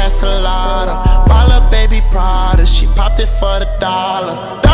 Castellana. Ball up baby Prada, she popped it for the dollar.